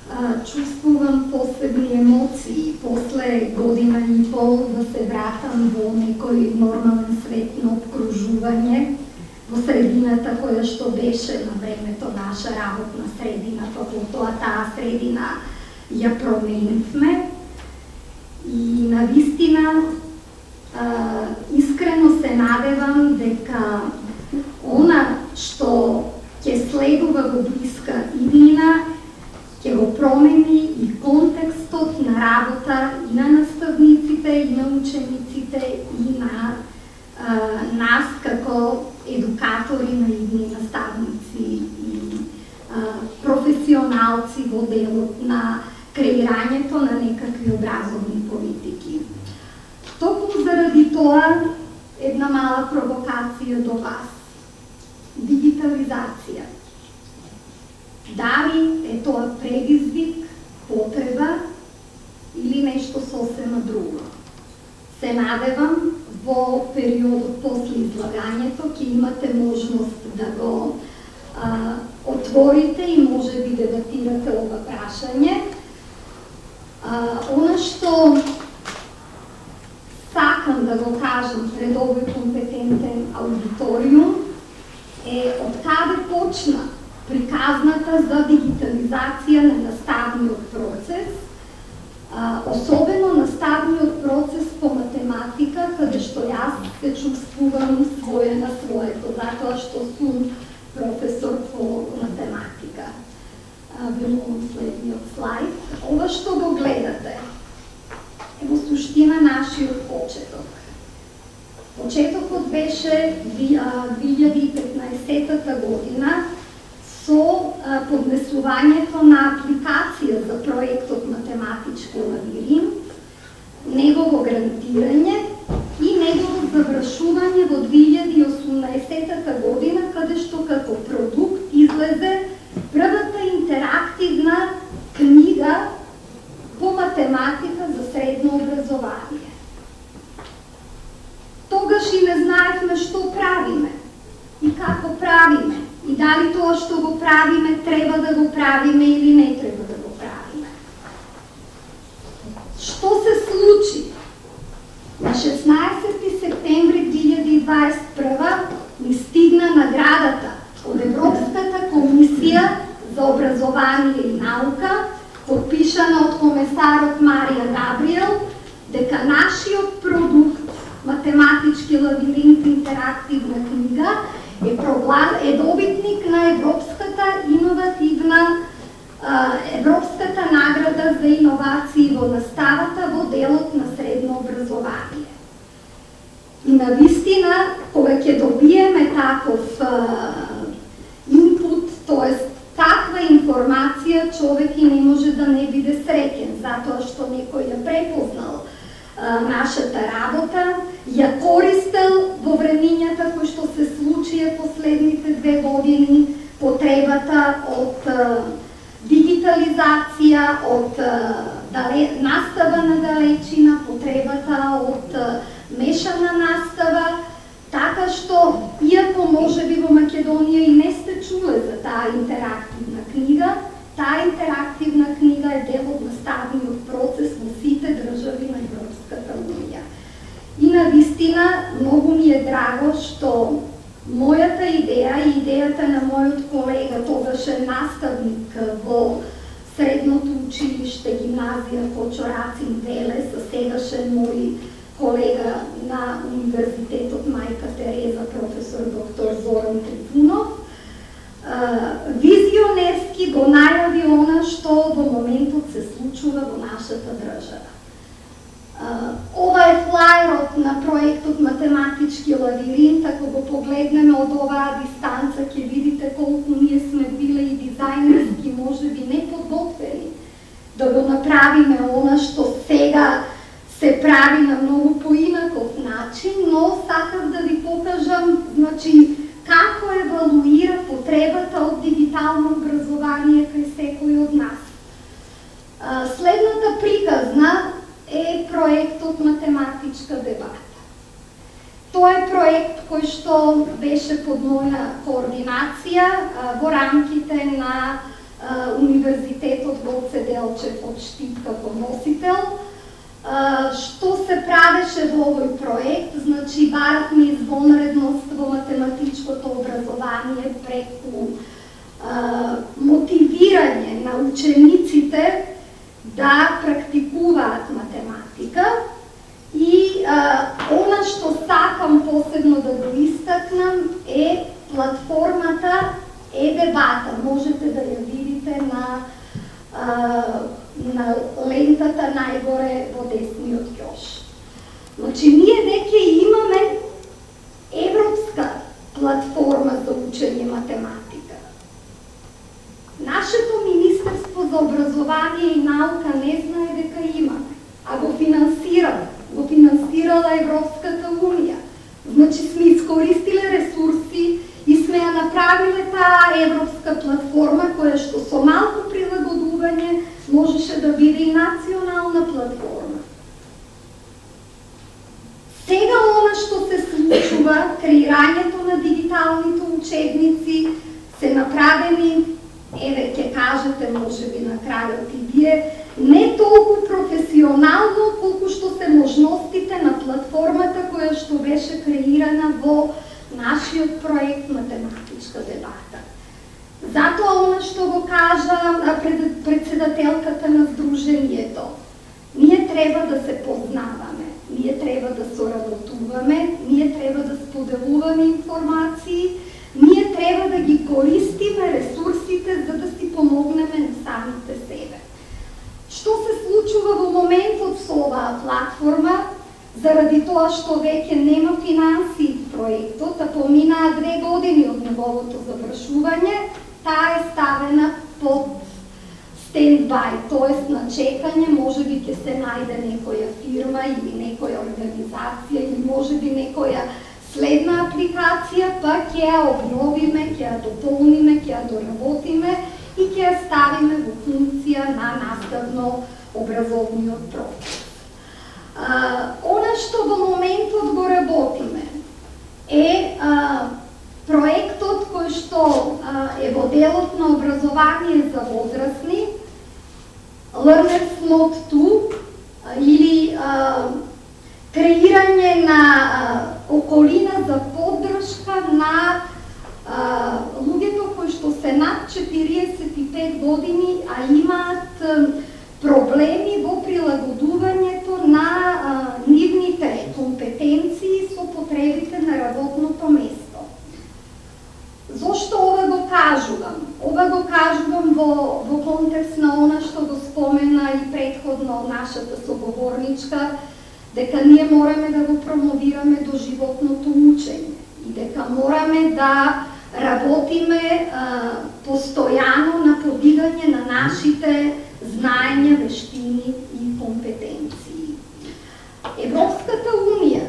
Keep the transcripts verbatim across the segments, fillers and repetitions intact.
чувствувам посебни емоции после година и пол да се вратам во некој нормален свет на обкружување, во средината која што беше на времето наша работна средина, па потоа таа средина ја променивме и навистина искрено се надевам дека она што ќе следува во блиска иднина ќе го промени и контекстот на работа и на наставниците, и на учениците, и на а, нас како едукатори на идни наставници и а, професионалци во делот на креирањето на некакви образовни политики. Токму заради тоа една мала провокација до вас. Дигитализација. Дали е тоа предизвик, потреба или нешто сосема друго? Се надевам во периодот после излагањето ќе имате можност да го а, отворите и може би дебатирате ова прашање. А, она што сакам да го кажам пред овој компетентен аудиториум е од каде почна приказната за дигитализација на наставниот процес, а, особено наставниот процес по математика, каде што јас се чувствувам своја на своето, затоа што сум професор по математика. Верувам следниот слайд. Ова што го гледате е во суштина нашиот почеток. Почетокот беше две илјади и петнаесетта година со поднесувањето на апликација за проектот Математички лабиринт, негово грантирање и негово завршување во две илјади и осумнаесетта година, каде што како продукт излезе првата интерактивна книга по математика за средно образование. Тогаш и не знаевме што правиме и како правиме. И дали тоа што го правиме треба да го правиме или не треба да го правиме. Што се случи? На шеснаесетти септември две илјади и дваесет и прва ни стигна наградата од Европската комисија за образование и наука, подпишана од комесарот Марија Габриел, дека нашиот продукт Математички лабиринт интерактивна книга е, проглас... е добитник на Европската иновативна Европската награда за иновации во наставата во делот на средно образование. И навистина, кога ќе добиеме таков инпут, тоест таква информација, човек и не може да не биде среќен, затоа што некој ја препознал нашата работа, ја користел во времињата кои што се случија последните две години, потребата од дигитализација, од настава на далечина, потребата од мешана настава, така што, иако може би во Македонија и не сте чуле за таа интерактивна книга, таа интерактивна книга е дел од наставниот процес во сите држави на Европската унија. И навистина, многу ми е драго што мојата идеја и идејата на мојот колега, тогашен наставник во средното училиште, гимназија Кочо Рацин Велес, а сегашен мој колега на Универзитетот Мајка Тереза, професор доктор Зоран Трифунов, визионерски го најави она што во моментот се случува во нашата држава. Ова е флаерот на проектот Математички лабиринт. Ако го погледнеме од оваа дистанца, ќе видите колку ние сме биле и дизајнерски, може би не подготвени да го направиме она што сега се прави на многу поинаков начин, но сакав да ви покажам, значи, како евалуира потребата од дигитално образование кај секој од нас. Следната приказна е проектот Математичка дебата. Тоа е проект кој што беше под моја координација во рамките на Универзитетот во Гоце Делчев од Штип како носител. Што се правеше во овој проект? Значи, баравме извонредност во математичкото образование преку мотивирање на учениците да практикуваат математика и она што сакам посебно да го истакнам е платформата е дебата. Можете да ја видите на на лентата најгоре во десниот ќош. Значи, ние веќе имаме европска платформа за учење математика. Нашето Министерство за образование и наука не знае дека имаме, а го финансира, го финансирала Европската унија. Значи, сме искористиле ресурси и сме ја направиле таа европска платформа, која што со малку прилагодување можеше да биде и национална платформа. Сега она што се случува, креирањето на дигиталните учебници се направени, еве ќе кажете можеби на крајот и вие, не толку професионално колку што се можностите на платформата која што беше креирана во нашиот проект математичка дебата. Затоа она што го кажа председателката на Сдруженијето, ние треба да се познаваме, ние треба да соработуваме, ние треба да споделуваме информации, ние треба да ги користиме ресурсите за да си помогнеме на самите себе. Што се случува во моментот со оваа платформа? Заради тоа што веќе нема финансии в проектот, а поминаа две години од неговото завршување, таа е ставена под стендбај, тоест на чекање, можеби ќе се најде некоја фирма или некоја организација или можеби некоја следна апликација, па ќе ја обновиме, ќе ја дополниме, ќе ја доработиме и ќе ја ставиме во функција на наставно образовниот процес. Uh, она што во моментот го работиме е uh, проектот кој што uh, е во делот на образование за возрастни, Learners Not two, uh, или uh, креирање на uh, околина за поддршка на uh, луѓето кои што се над четириесет и пет години, а имаат uh, проблеми во прилагодувањето на а, нивните компетенции со потребите на работното место. Зошто ова го кажувам? Ова го кажувам во, во контекст на она што го спомена и предходно нашата соговорничка, дека ние мораме да го промовираме до животното учење и дека мораме да работиме а, постојано на подигање на нашите знаења, вештини и компетенции. Европската унија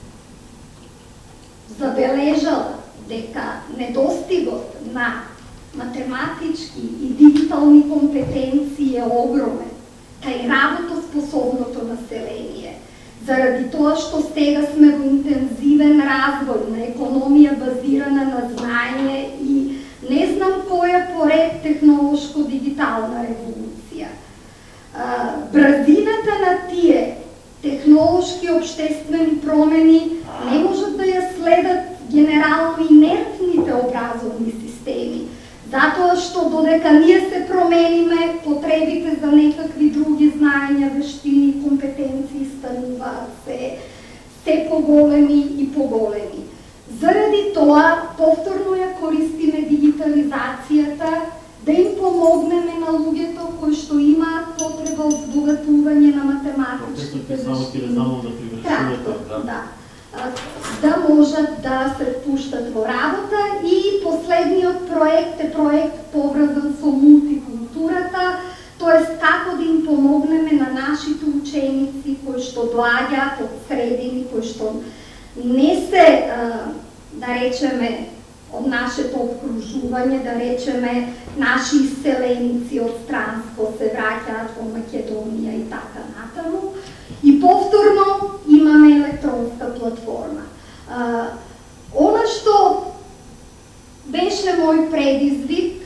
забележала дека недостигот на математички и дигитални компетенции е огромен кај работоспособното население, заради тоа што сега сме во интензивен развој на економија базирана на знаење и не знам која поред технолошко-дигитална револуција. Брзината на тие технолошки обштествени промени не можат да ја следат генерално инертните образовни системи, затоа што додека ние се промениме, потребите за некакви други знаења, вештини, компетенции стануваат се, се поголеми и поголеми. Заради тоа, повторно ја користиме дигитализацијата да им помогнеме на луѓето кои што имаат потреба од збогатување на математичките вештини. Да, да можат да се впуштат во работа и последниот проект е проект поврзан со мултикултурата, тоест како да им помогнеме на нашите ученици кои што доаѓаат од средини, кои што не се, да речеме, од нашето обкружување, да речеме, наши иселеници од странство се враќаат во Македонија и така натаму. И повторно имаме електронска платформа. А, она што беше мој предизвик а,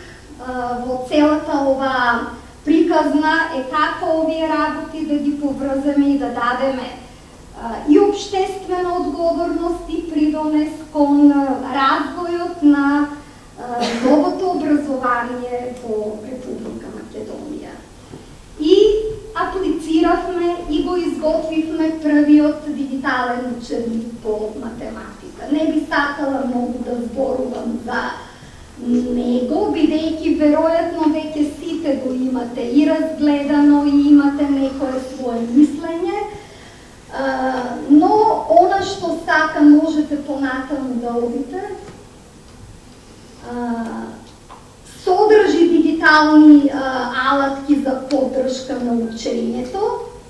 во целата ова приказна е како овие работи да ги поврземе и да дадеме и обштествена одговорност и придонес кон развојот на новото образование во Република Македонија. И аплициравме и го изготвивме првиот дигитален учебник по математика. Не би сакала многу да зборувам за него, бидејќи веројатно веќе сите го имате и разгледано и имате некое свое мислење, но она што сакам можете понатаму да одите. Содржи дигитални алатки за поддршка на учењето.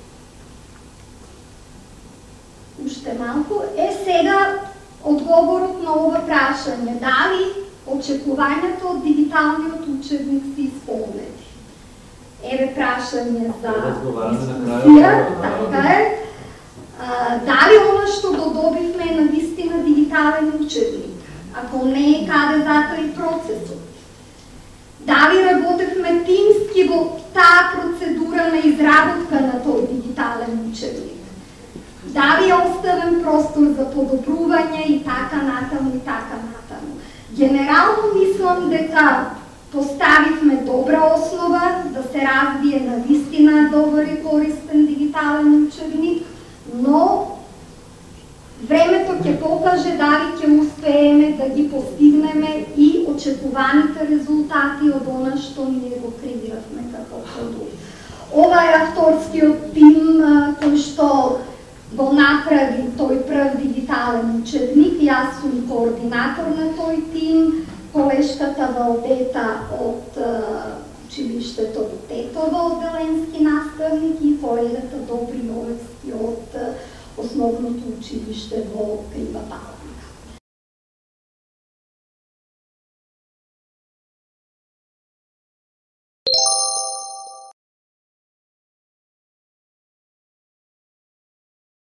Уште малку. Е, сега одговорот на ова прашање. Дали очекувањето од дигиталниот учебник се исполнети? Еве прашање за дискусија. Така е. Дали она што го добивме е навистина дигитален учебник? Ако не е, каде затоа и процесот? Дали работевме тимски во таа процедура на изработка на тој дигитален учебник? Дали е оставен простор за подобрување и така натаму и така натаму? Генерално мислам дека поставивме добра основа да се развие на вистина добар и користен дигитален учебник, но времето ќе покаже дали ќе успееме да ги постигнеме и очекуваните резултати од она што ние го креиравме како продукт. Ова е авторскиот тим кој што го направи тој прв дигитален учебник. Јас сум координатор на тој тим, колешката Валдета од училиштето во Тетово, одделенски наставник, и колегата Добри Новевски од основното училиште во Крива Пала.